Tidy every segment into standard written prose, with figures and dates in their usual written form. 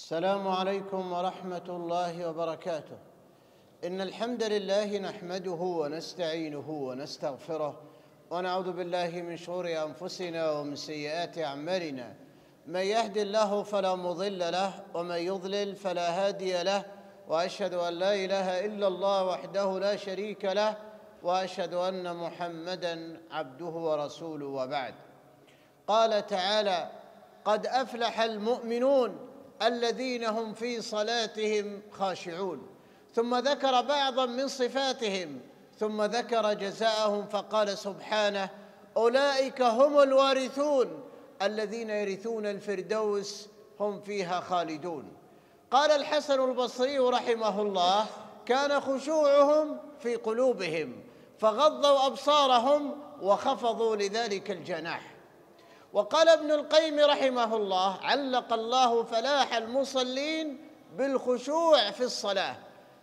السلام عليكم ورحمة الله وبركاته. إن الحمد لله نحمده ونستعينه ونستغفره ونعوذ بالله من شرور أنفسنا ومن سيئات أعمالنا. من يهد الله فلا مضل له ومن يضلل فلا هادي له، وأشهد أن لا إله إلا الله وحده لا شريك له، وأشهد أن محمدًا عبده ورسوله، وبعد. قال تعالى: قد أفلح المؤمنون الذين هم في صلاتهم خاشعون، ثم ذكر بعضا من صفاتهم ثم ذكر جزاءهم فقال سبحانه: أولئك هم الوارثون الذين يرثون الفردوس هم فيها خالدون. قال الحسن البصري رحمه الله: كان خشوعهم في قلوبهم فغضوا أبصارهم وخفضوا لذلك الجناح. وقال ابن القيم رحمه الله: علق الله فلاح المصلين بالخشوع في الصلاة،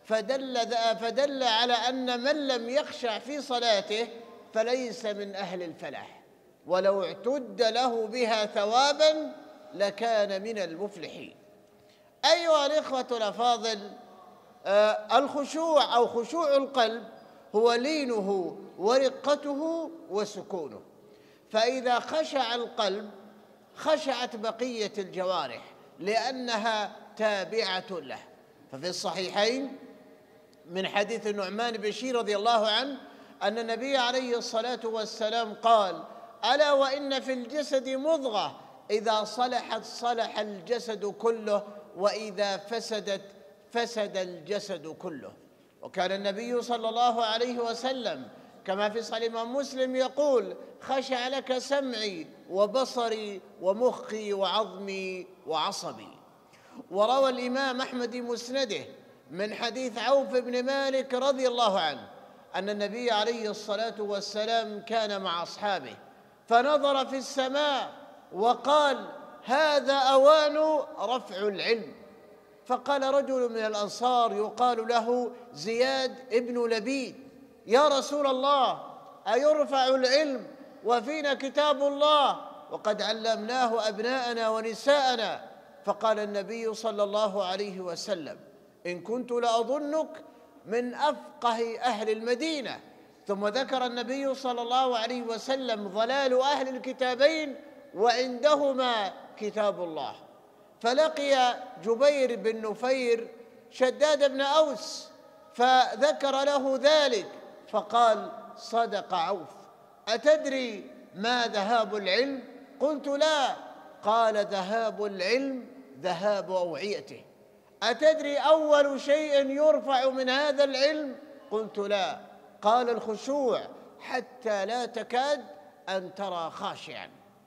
فدل على أن من لم يخشع في صلاته فليس من أهل الفلاح، ولو اعتد له بها ثوابا لكان من المفلحين. أيها الإخوة الأفاضل، الخشوع أو خشوع القلب هو لينه ورقته وسكونه، فإذا خشع القلب خشعت بقية الجوارح لأنها تابعة له. ففي الصحيحين من حديث النعمان بن بشير رضي الله عنه أن النبي عليه الصلاة والسلام قال: ألا وإن في الجسد مضغة إذا صلحت صلح الجسد كله، وإذا فسدت فسد الجسد كله. وكان النبي صلى الله عليه وسلم كما في صحيح الإمام مسلم يقول: خشع لك سمعي وبصري ومخي وعظمي وعصبي. وروى الإمام أحمد مسنده من حديث عوف بن مالك رضي الله عنه أن النبي عليه الصلاة والسلام كان مع أصحابه فنظر في السماء وقال: هذا أوان رفع العلم. فقال رجل من الأنصار يقال له زياد ابن لبيد: يا رسول الله، أيرفع العلم وفينا كتاب الله وقد علمناه أبناءنا ونساءنا؟ فقال النبي صلى الله عليه وسلم: إن كنت لأظنك من أفقه أهل المدينة. ثم ذكر النبي صلى الله عليه وسلم ضلال أهل الكتابين وعندهما كتاب الله. فلقي جبير بن نفير شداد بن أوس فذكر له ذلك فقال: صدق عوف، أتدري ما ذهاب العلم؟ قلت: لا. قال: ذهاب العلم ذهاب أوعيته. أتدري أول شيء يرفع من هذا العلم؟ قلت: لا. قال: الخشوع، حتى لا تكاد أن ترى خاشعا.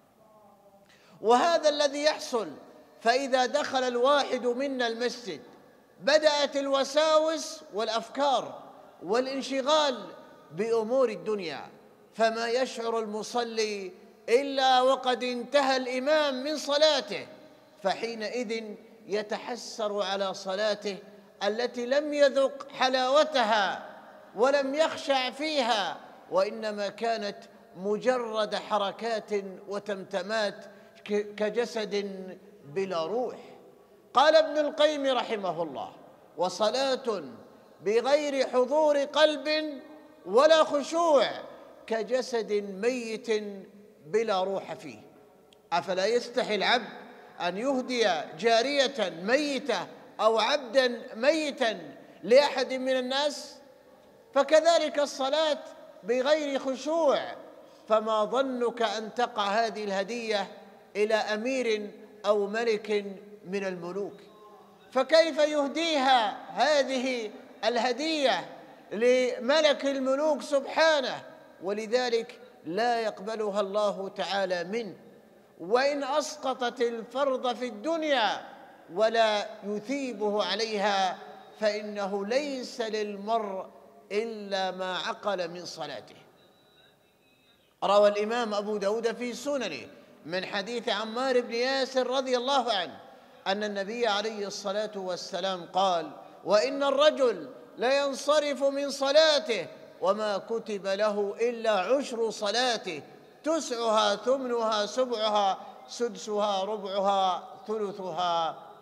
وهذا الذي يحصل، فإذا دخل الواحد منا المسجد بدأت الوساوس والأفكار والانشغال بأمور الدنيا، فما يشعر المصلي إلا وقد انتهى الإمام من صلاته، فحينئذ يتحسر على صلاته التي لم يذق حلاوتها ولم يخشع فيها، وإنما كانت مجرد حركات وتمتمات كجسد بلا روح. قال ابن القيم رحمه الله: وصلاة بغير حضور قلب ولا خشوع كجسد ميت بلا روح فيه. أفلا يستحي العبد أن يهدي جارية ميتة أو عبدا ميتا لأحد من الناس؟ فكذلك الصلاة بغير خشوع، فما ظنك أن تقع هذه الهدية إلى أمير أو ملك من الملوك؟ فكيف يهديها هذه الهدية لملك الملوك سبحانه؟ ولذلك لا يقبلها الله تعالى منه، وإن أسقطت الفرض في الدنيا ولا يثيبه عليها، فإنه ليس للمرء إلا ما عقل من صلاته. روى الإمام أبو داود في سننه من حديث عمار بن ياسر رضي الله عنه أن النبي عليه الصلاة والسلام قال: وإن الرجل لينصرف من صلاته وما كتب له إلا عشر صلاته، تسعها ثمنها سبعها سدسها ربعها ثلثها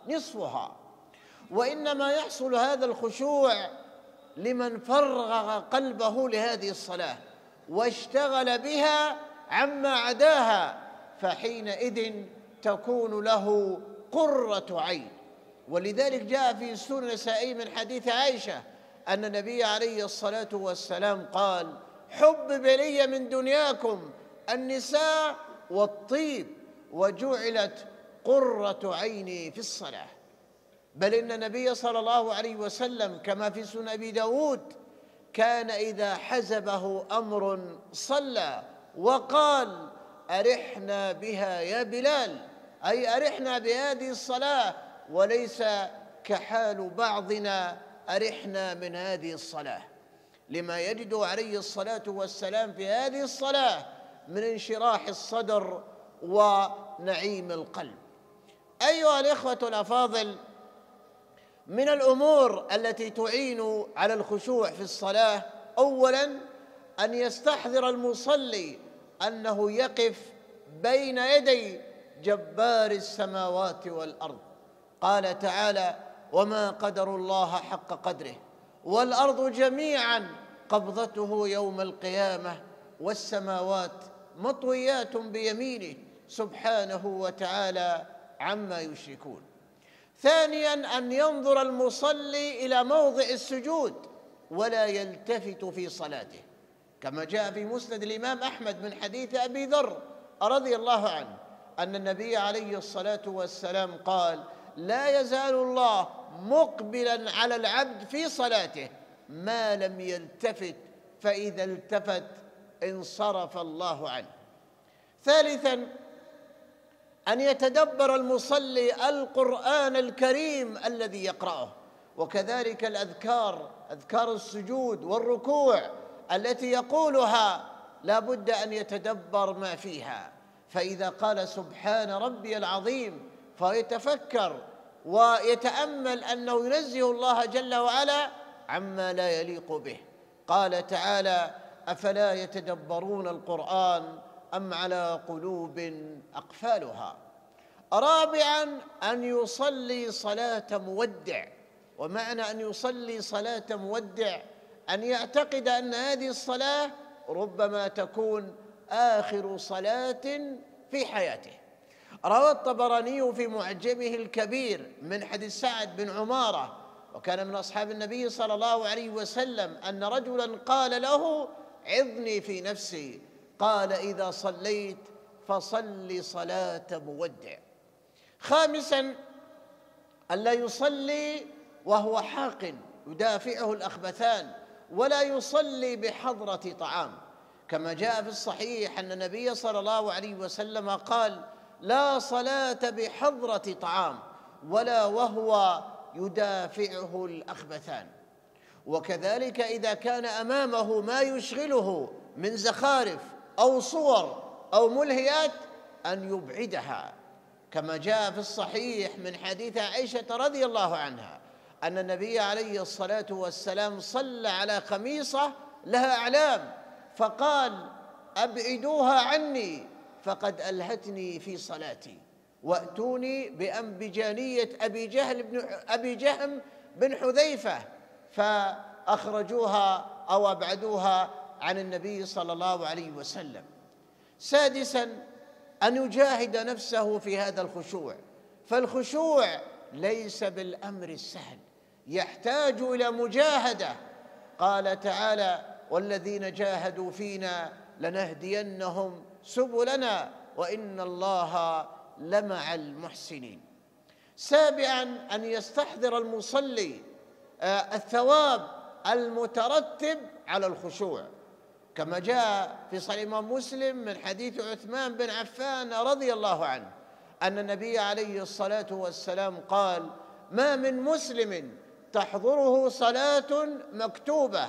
نصفها. وإنما يحصل هذا الخشوع لمن فرغ قلبه لهذه الصلاة واشتغل بها عما عداها، فحينئذ تكون له قرة عين. ولذلك جاء في سنن النسائي من حديث عائشة أن النبي عليه الصلاة والسلام قال: حبب إلي من دنياكم النساء والطيب وجعلت قرة عيني في الصلاة. بل إن النبي صلى الله عليه وسلم كما في سنن أبي داود كان إذا حزبه أمر صلى وقال: أرحنا بها يا بلال، أي أرحنا بهذه الصلاة، وليس كحال بعضنا أرحنا من هذه الصلاة، لما يجد عليه الصلاة والسلام في هذه الصلاة من انشراح الصدر ونعيم القلب. أيها الإخوة الأفاضل، من الأمور التي تعين على الخشوع في الصلاة أولاً أن يستحضر المصلي أنه يقف بين يدي جبار السماوات والأرض. قال تعالى: وما قدروا الله حق قدره والأرض جميعاً قبضته يوم القيامة والسماوات مطويات بيمينه سبحانه وتعالى عما يشركون. ثانياً أن ينظر المصلي إلى موضع السجود ولا يلتفت في صلاته، كما جاء في مسند الإمام أحمد من حديث أبي ذر رضي الله عنه أن النبي عليه الصلاة والسلام قال: لا يزال الله مقبلاً على العبد في صلاته ما لم يلتفت، فإذا التفت انصرف الله عنه. ثالثاً أن يتدبر المصلي القرآن الكريم الذي يقرأه، وكذلك أذكار السجود والركوع التي يقولها لا بد أن يتدبر ما فيها، فإذا قال سبحان ربي العظيم فيتفكر ويتأمل أنه ينزه الله جل وعلا عما لا يليق به. قال تعالى: أفلا يتدبرون القرآن أم على قلوب أقفالها. رابعاً أن يصلي صلاة مودع، ومعنى أن يصلي صلاة مودع أن يعتقد أن هذه الصلاة ربما تكون آخر صلاة في حياته. روى الطبراني في معجمه الكبير من حديث سعد بن عمارة، وكان من أصحاب النبي صلى الله عليه وسلم، أن رجلاً قال له: عظني في نفسي. قال: إذا صليت فصل صلاة مودع. خامساً ألا يصلي وهو حاق يدافعه الأخبثان، ولا يصلي بحضرة طعام، كما جاء في الصحيح أن النبي صلى الله عليه وسلم قال: لا صلاة بحضرة طعام ولا وهو يدافعه الأخبثان. وكذلك إذا كان أمامه ما يشغله من زخارف أو صور أو ملهيات أن يبعدها، كما جاء في الصحيح من حديث عائشة رضي الله عنها أن النبي عليه الصلاة والسلام صلى على خميصة لها أعلام فقال: أبعدوها عني فقد ألهتني في صلاتي، وأتوني بأنبجانية أبي جهم بن حذيفة، فأخرجوها أو أبعدوها عن النبي صلى الله عليه وسلم. سادساً أن يجاهد نفسه في هذا الخشوع، فالخشوع ليس بالأمر السهل، يحتاج إلى مجاهدة. قال تعالى: والذين جاهدوا فينا لنهدينهم سبلنا وإن الله لمع المحسنين. سابعاً أن يستحضر المصلي الثواب المترتب على الخشوع، كما جاء في صحيح الإمام مسلم من حديث عثمان بن عفان رضي الله عنه أن النبي عليه الصلاة والسلام قال: ما من مسلم تحضره صلاة مكتوبة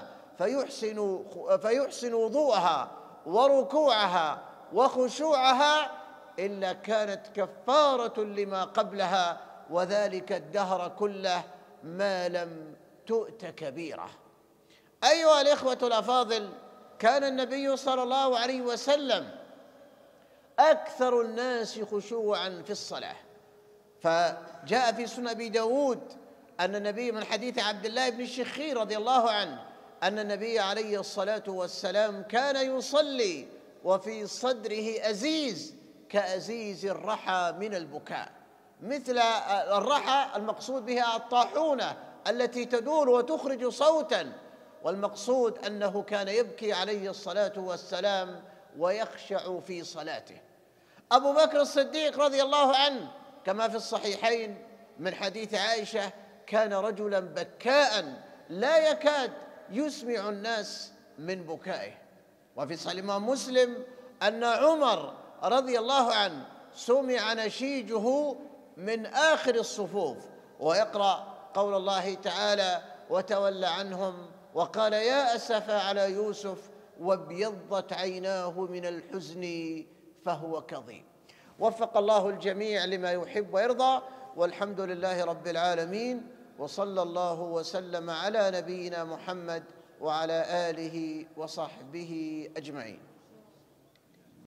فيحسن وضوءها وركوعها وخشوعها إلا كانت كفارة لما قبلها، وذلك الدهر كله ما لم تؤت كبيرة. أيها الإخوة الأفاضل، كان النبي صلى الله عليه وسلم أكثر الناس خشوعاً في الصلاة، فجاء في سنن أبي داود أن النبي من حديث عبد الله بن الشخير رضي الله عنه أن النبي عليه الصلاة والسلام كان يصلي وفي صدره أزيز كأزيز الرحى من البكاء، مثل الرحى المقصود بها الطاحونة التي تدور وتخرج صوتا، والمقصود أنه كان يبكي عليه الصلاة والسلام ويخشع في صلاته. أبو بكر الصديق رضي الله عنه كما في الصحيحين من حديث عائشة كان رجلا بكاء لا يكاد يسمع الناس من بكائه. وفي صحيح الإمام مسلم أن عمر رضي الله عنه سمع نشيجه من آخر الصفوف ويقرأ قول الله تعالى: وتولى عنهم وقال يا أسف على يوسف وابيضت عيناه من الحزن فهو كظيم. وفق الله الجميع لما يحب ويرضى، والحمد لله رب العالمين، وصلى الله وسلم على نبينا محمد وعلى آله وصحبه أجمعين.